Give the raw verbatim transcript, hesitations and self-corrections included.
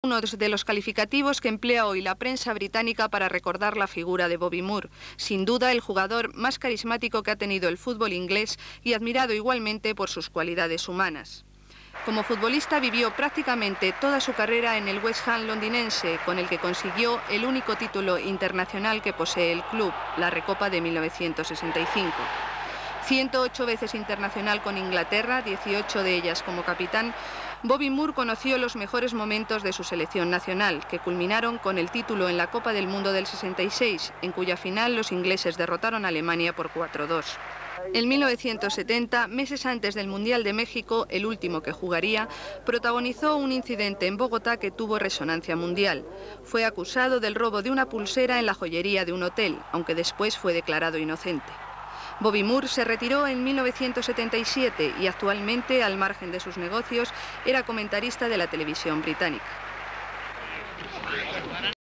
Uno de los calificativos que emplea hoy la prensa británica para recordar la figura de Bobby Moore, sin duda el jugador más carismático que ha tenido el fútbol inglés y admirado igualmente por sus cualidades humanas. Como futbolista vivió prácticamente toda su carrera en el West Ham londinense, con el que consiguió el único título internacional que posee el club, la Recopa de mil novecientos sesenta y cinco. ciento ocho veces internacional con Inglaterra, dieciocho de ellas como capitán, Bobby Moore conoció los mejores momentos de su selección nacional, que culminaron con el título en la Copa del Mundo del sesenta y seis, en cuya final los ingleses derrotaron a Alemania por cuatro a dos. En mil novecientos setenta, meses antes del Mundial de México, el último que jugaría, protagonizó un incidente en Bogotá que tuvo resonancia mundial. Fue acusado del robo de una pulsera en la joyería de un hotel, aunque después fue declarado inocente. Bobby Moore se retiró en mil novecientos setenta y siete y actualmente, al margen de sus negocios, era comentarista de la televisión británica.